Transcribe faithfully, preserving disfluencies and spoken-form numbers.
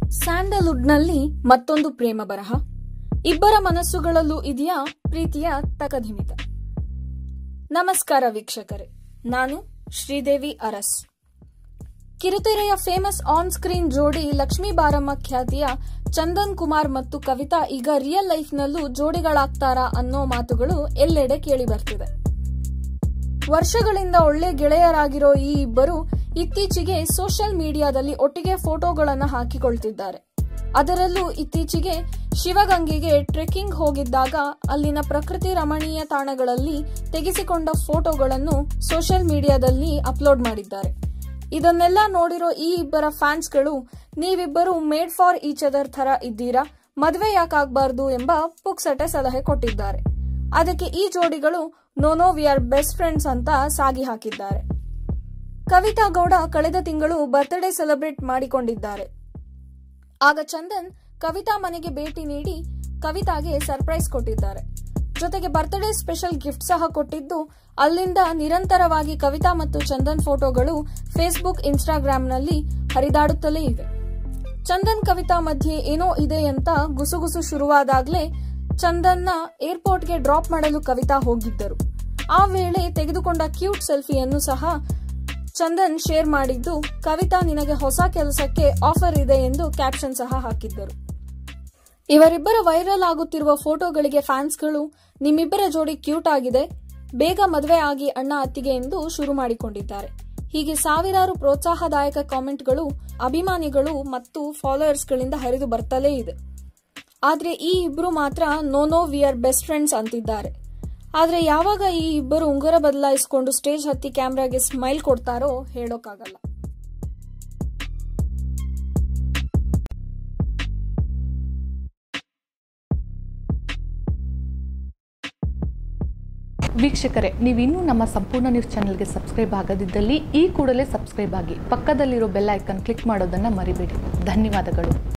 ಸ್ಯಾಂಡಲ್ವುಡ್ನಲ್ಲಿ ಮತ್ತೊಂದು ಪ್ರೇಮ ಬರಹ. ಇಬ್ಬರ ಮನಸ್ಸುಗಳಲ್ಲೂ ಇದೆಯಾ ಪ್ರೀತಿಯ ತಕಧಿಮಿತ. ನಮಸ್ಕಾರ ವೀಕ್ಷಕರೇ, ನಾನು ಶ್ರೀದೇವಿ ಅರಸ್. ಕಿರುತೆರೆಯ ಫೇಮಸ್ ಆನ್ ಸ್ಕ್ರೀನ್ ಜೋಡಿ ಲಕ್ಷ್ಮೀ ಬಾರಮ್ಮ ಖ್ಯಾತಿಯ ಚಂದನ್ ಕುಮಾರ್ ಮತ್ತು ಕವಿತಾ ಈಗ ರಿಯಲ್ ಲೈಫ್ ನಲ್ಲೂ ಜೋಡಿಗಳಾಗ್ತಾರಾ ಅನ್ನೋ ಮಾತುಗಳು ಎಲ್ಲೆಡೆ ಕೇಳಿ ಬರ್ತಿದೆ. ವರ್ಷಗಳಿಂದ ಒಳ್ಳೆ ಗೆಳೆಯರಾಗಿರೋ ಈ ಇಬ್ಬರು ಇತ್ತೀಚೆಗೆ ಸೋಷಿಯಲ್ ಮೀಡಿಯಾದಲ್ಲಿ ಒಟ್ಟಿಗೆ ಫೋಟೋಗಳನ್ನು ಹಾಕಿಕೊಳ್ತಿದ್ದಾರೆ. ಅದರಲ್ಲೂ ಇತ್ತೀಚೆಗೆ ಶಿವಗಂಗೆಗೆ ಟ್ರೆಕ್ಕಿಂಗ್ ಹೋಗಿದ್ದಾಗ ಅಲ್ಲಿನ ಪ್ರಕೃತಿ ರಮಣೀಯ ತಾಣಗಳಲ್ಲಿ ತೆಗೆಸಿಕೊಂಡ ಫೋಟೋಗಳನ್ನು ಸೋಷಿಯಲ್ ಮೀಡಿಯಾದಲ್ಲಿ ಅಪ್ಲೋಡ್ ಮಾಡಿದ್ದಾರೆ. ಇದನ್ನೆಲ್ಲ ನೋಡಿರೋ ಈ ಇಬ್ಬರ ಫ್ಯಾನ್ಸ್ಗಳು, ನೀವಿಬ್ಬರು ಮೇಡ್ ಫಾರ್ ಈಚ್ ಅದರ್ ತರ ಇದ್ದೀರಾ, ಮದುವೆ ಯಾಕಾಗಬಾರ್ದು ಎಂಬ ಪುಕ್ಸಟೆ ಸಲಹೆ ಕೊಟ್ಟಿದ್ದಾರೆ. ಅದಕ್ಕೆ ಈ ಜೋಡಿಗಳು no no we are best friends ಅಂತ ಸಾಗಿ ಹಾಕಿದ್ದಾರೆ. ಕವಿತಾ ಗೌಡ ಕಳೆದ ತಿಂಗಳು ಬರ್ತ್ಡೇ ಸೆಲೆಬ್ರೇಟ್ ಮಾಡಿಕೊಂಡಿದ್ದಾರೆ. ಆಗ ಚಂದನ್ ಕವಿತಾ ಮನೆಗೆ ಭೇಟಿ ನೀಡಿ ಕವಿತಾಗೆ ಸರ್ಪ್ರೈಸ್ ಕೊಟ್ಟಿದ್ದಾರೆ. ಜೊತೆಗೆ ಬರ್ತ್ಡೇ ಸ್ಪೆಷಲ್ ಗಿಫ್ಟ್ ಸಹ ಕೊಟ್ಟಿದ್ದು, ಅಲ್ಲಿಂದ ನಿರಂತರವಾಗಿ ಕವಿತಾ ಮತ್ತು ಚಂದನ್ ಫೋಟೋಗಳು ಫೇಸ್ಬುಕ್, ಇನ್ಸ್ಟಾಗ್ರಾಂನಲ್ಲಿ ಹರಿದಾಡುತ್ತಲೇ ಇವೆ. ಚಂದನ್ ಕವಿತಾ ಮಧ್ಯೆ ಏನೋ ಇದೆ ಅಂತ ಗುಸುಗುಸು ಶುರುವಾದಾಗ್ಲೇ ಚಂದನ್ನ ಏರ್ಪೋರ್ಟ್ಗೆ ಡ್ರಾಪ್ ಮಾಡಲು ಕವಿತಾ ಹೋಗಿದ್ದರು. ಆ ವೇಳೆ ತೆಗೆದುಕೊಂಡ ಕ್ಯೂಟ್ ಸೆಲ್ಫಿಯನ್ನು ಸಹ ಚಂದನ್ ಶೇರ್ ಮಾಡಿದ್ದು, ಕವಿತಾ ನಿನಗೆ ಹೊಸ ಕೆಲಸಕ್ಕೆ ಆಫರ್ ಇದೆ ಎಂದು ಕ್ಯಾಪ್ಷನ್ ಸಹ ಹಾಕಿದ್ದರು. ಇವರಿಬ್ಬರ ವೈರಲ್ ಆಗುತ್ತಿರುವ ಫೋಟೋಗಳಿಗೆ ಫ್ಯಾನ್ಸ್ಗಳು, ನಿಮ್ಮಿಬ್ಬರ ಜೋಡಿ ಕ್ಯೂಟ್ ಆಗಿದೆ, ಬೇಗ ಮದುವೆ ಆಗಿ ಅಣ್ಣ ಅತ್ತಿಗೆ ಎಂದು ಶುರು ಮಾಡಿಕೊಂಡಿದ್ದಾರೆ. ಹೀಗೆ ಸಾವಿರಾರು ಪ್ರೋತ್ಸಾಹದಾಯಕ ಕಾಮೆಂಟ್ಗಳು ಅಭಿಮಾನಿಗಳು ಮತ್ತು ಫಾಲೋವರ್ಸ್ಗಳಿಂದ ಹರಿದು ಬರ್ತಲೇ ಇದೆ. ಆದ್ರೆ ಈ ಇಬ್ರು ಮಾತ್ರ no no we are best friends ಅಂತಿದ್ದಾರೆ. ಆದ್ರೆ ಯಾವಾಗ ಈ ಇಬ್ಬರು ಉಂಗುರ ಬದಲಾಯಿಸಿಕೊಂಡು ಸ್ಟೇಜ್ ಹತ್ತಿ ಕ್ಯಾಮ್ರಾಗೆ ಸ್ಮೈಲ್ ಕೊಡ್ತಾರೋ ಹೇಳೋಕ್ಕಾಗಲ್ಲ. ವೀಕ್ಷಕರೇ, ನೀವಿನ್ನೂ ನಮ್ಮ ಸಂಪೂರ್ಣ ನ್ಯೂಸ್ ಚಾನೆಲ್ಗೆ ಸಬ್ಸ್ಕ್ರೈಬ್ ಆಗದಿದ್ದಲ್ಲಿ ಈ ಕೂಡಲೇ ಸಬ್ಸ್ಕ್ರೈಬ್ ಆಗಿ, ಪಕ್ಕದಲ್ಲಿರೋ ಬೆಲ್ ಐಕಾನ್ ಕ್ಲಿಕ್ ಮಾಡೋದನ್ನು ಮರಿಬೇಡಿ. ಧನ್ಯವಾದಗಳು.